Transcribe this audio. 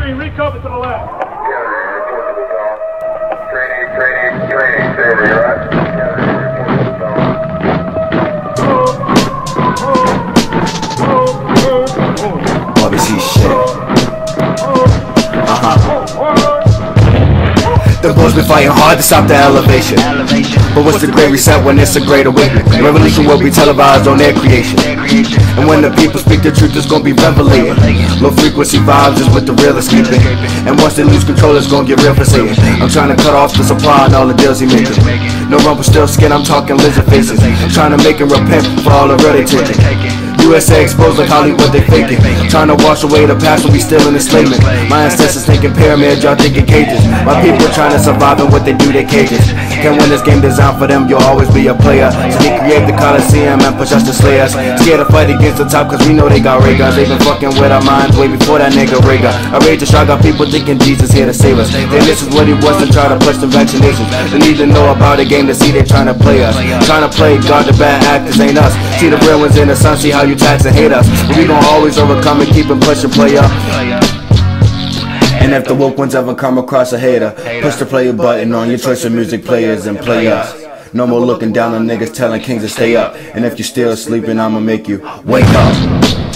screen, recover to the left. Training, Saber, you right? Ybcty shit. The boys been fighting hard to stop the elevation. But what's the great reset when it's a great awakening? Revolution will be televised on their creation. And when the people speak the truth, it's gonna be revelating. Low frequency vibes is what the real escaping. And once they lose control, it's gonna get real forsaken. I'm trying to cut off the supply and all the deals he making. No rumble, still skin, I'm talking lizard faces. I'm trying to make him repent for all the real they taking. USA exposed like Hollywood, they faking. Trying to wash away the past when we still in enslavement. My ancestors thinking pyramids, y'all thinking cages. My people trying to survive and what they do, they cages. Can't win this game designed for them, you'll always be a player. So they create the Coliseum and push us to slay us. Scared to fight against the top cause we know they got ray guns. They been fucking with our minds way before that nigga Ray gun. I rage the shot, got people thinking Jesus here to save us. Then this is what he was to try to push the vaccinations. They need to know about the game to see they trying to play us. Trying to play God, the bad actors ain't us. See the real ones in the sun, see how you tax and hate us. But we gon' always overcome and keep it pushing, play up. And if the woke ones ever come across a hater, push the play button on your choice of music players and play us. No more looking down on niggas telling kings to stay up. And if you're still sleeping, I'ma make you wake up.